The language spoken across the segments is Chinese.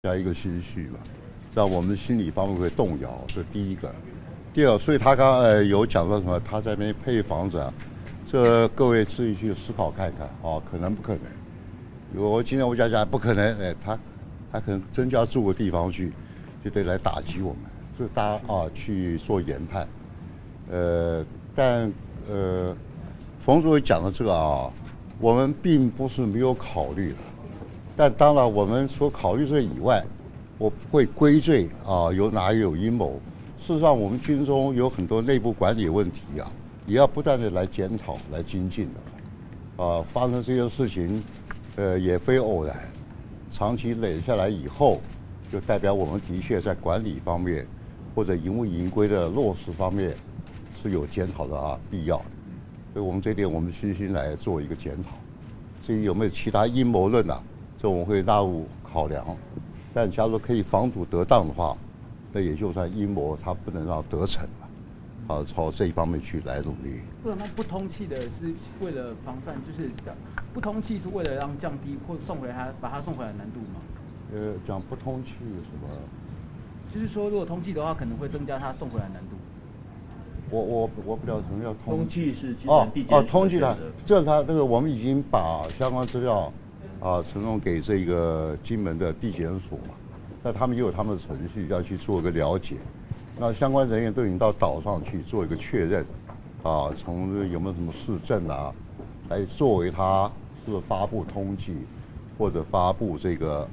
加一个心绪嘛，让我们心理方面会动摇，这第一个。第二，所以他刚有讲到什么，他在那边配房子啊，这各位自己去思考看看啊，可能不可能？我今天我讲不可能，他可能真就要住个地方去，就得来打击我们，这大家啊去做研判。但冯主委讲的这个啊，我们并不是没有考虑的，但当然我们所考虑这以外，我不会归罪啊有哪有阴谋。事实上，我们军中有很多内部管理问题啊，也要不断的来检讨、来精进的。发生这些事情，也非偶然，长期累下来以后，就代表我们的确在管理方面或者营务营规的落实方面是有检讨的必要的。所以我们这点我们虚心来做一个检讨。至于有没有其他阴谋论这我们会纳入考量。但假如可以防堵得当的话，那也就算阴谋，它不能让得逞了。朝这一方面去来努力。 不然，那不通气的是为了防范，就是不通气是为了让降低或送回他，把他送回来的难度吗？ 讲不通气什么？ 就是说，如果通气的话，可能会增加他送回来的难度。 我不知道什么叫通气是基层地检通气的，这他那个我们已经把相关资料呈送给这个金门的地检署嘛，那他们也有他们的程序要去做一个了解。那相关人员都已经到岛上去做一个确认，从有没有什么事证来作为他是发布通缉，或者发布这个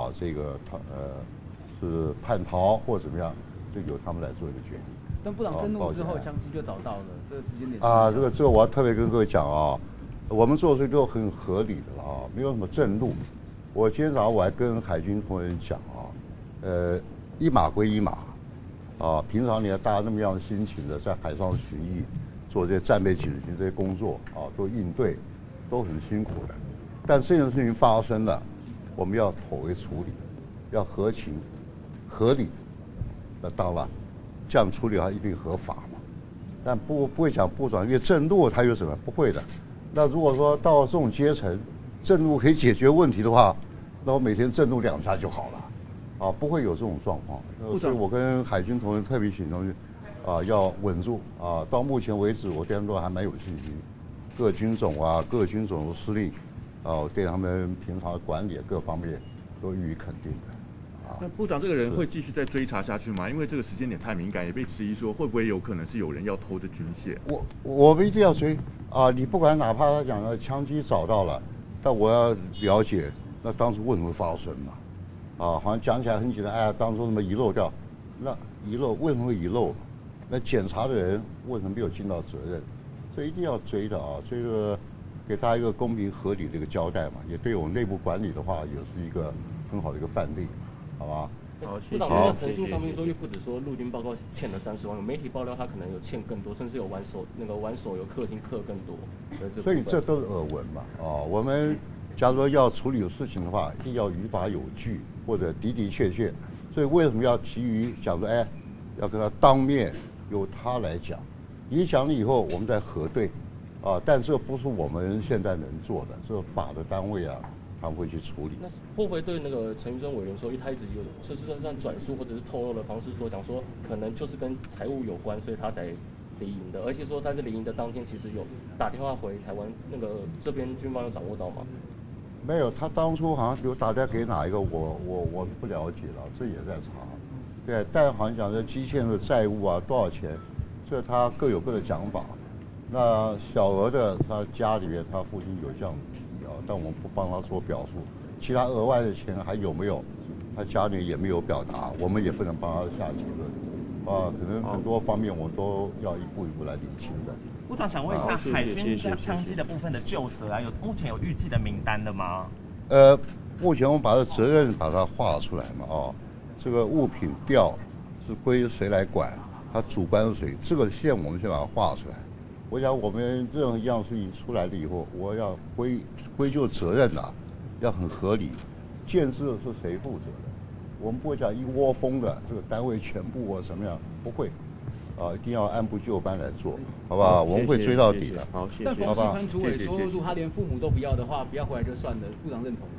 是叛逃或怎么样，就由他们来做一个决定。 但部长震怒之后，枪击就找到了，这个时间点这个我要特别跟各位讲我们做事都很合理的了没有什么震怒。我今天早上我还跟海军同仁讲一码归一码。平常你看大家那么样的心情的，在海上巡弋，做这些战备警巡这些工作都应对，都很辛苦的。但这件事情发生了，我们要妥为处理，要合情、合理。那当然，这样处理它一定合法嘛。但不会讲部长因为震怒他有什么？不会的。那如果说到这种阶层，震怒可以解决问题的话，那我每天震怒2下就好了。不会有这种状况，所以我跟海军同仁特别请同要稳住到目前为止，我对他们都还蛮有信心。各军种各军种的司令对他们平常的管理各方面都予以肯定的。 那部长这个人会继续再追查下去吗？因为这个时间点太敏感，也被质疑说会不会有可能是有人要偷着军械？ 我们一定要追你不管哪怕他讲的枪击找到了，但我要了解那当时为什么会发生嘛。好像讲起来很简单，当初什么遗漏掉，那遗漏为什么会遗漏？那检查的人为什么没有尽到责任？这一定要追的追着给大家一个公平合理的一个交代嘛，也对我们内部管理的话，也是一个很好的一个范例，好吧？ 好，部长，那个陈述上面说，又不止说陆军报告欠了30万，媒体爆料他可能有欠更多，甚至有玩手游氪金氪更多。 所以这都是耳闻嘛，我们假如说要处理事情的话，一定要于法有据，或者的的确确。所以为什么要急于讲说，要跟他当面由他来讲？你讲了以后，我们再核对，但这不是我们现在能做的，这法的单位他们会去处理。 那会不会对那个陈玉珍委员说，因为他一直有就是算转述或者是透露的方式讲说，可能就是跟财务有关，所以他才离营的，而且说在这离营的当天，其实有打电话回台湾，那个这边军方有掌握到吗？ 没有，他当初好像有打电话给哪一个，我不了解了，这也在查。对，但好像讲这基线的债务多少钱，这他各有各的讲法。那小额的，他家里面他父亲有这样提但我们不帮他做表述。其他额外的钱还有没有，他家里也没有表达，我们也不能帮他下结论。可能很多方面我们都要一步一步来理清的。 部长想问一下，海军枪击的部分的究责目前有预计的名单的吗？ 目前我们把这责任把它划出来嘛这个物品调是归谁来管，它主观是谁，这个线我们先把它画出来。我想我们任何一样事情出来了以后，我要归咎责任要很合理，建制是谁负责的，我们不会讲一窝蜂的这个单位全部或什么样，不会。一定要按部就班来做，好不好？我们会追到底的。 好，谢谢。 但冯锡宽主委说，如果他连父母都不要的话，不要回来就算了。部长认同吗？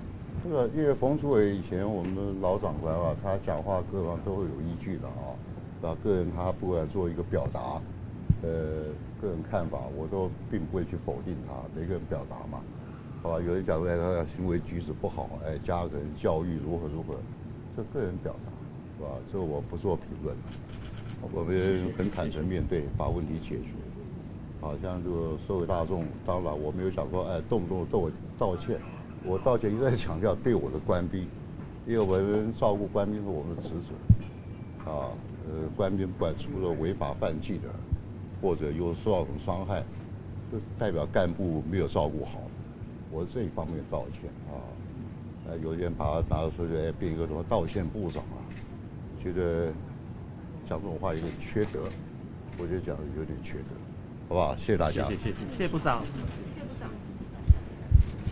这个因为冯主委以前我们的老长官啊，他讲话各方都会有依据的啊，个人他不管做一个表达，个人看法，我都并不会去否定他，每个人表达嘛，好吧？有人讲他的行为举止不好，家人教育如何，这个人表达，是吧？这个我不做评论了，我们很坦诚面对，把问题解决。好像这个社会大众，当然我没有想说，动不动对我道歉，我道歉一再强调对我的官兵，因为我们照顾官兵是我们的职责，啊，官兵不管出了违法犯纪的，或者有受到什么伤害，就代表干部没有照顾好，我这一方面道歉啊，有人把他拿出来变一个什么道歉部长啊，觉得讲这种话有点缺德，我觉得讲的有点缺德。好不好？谢谢大家。 谢谢部长。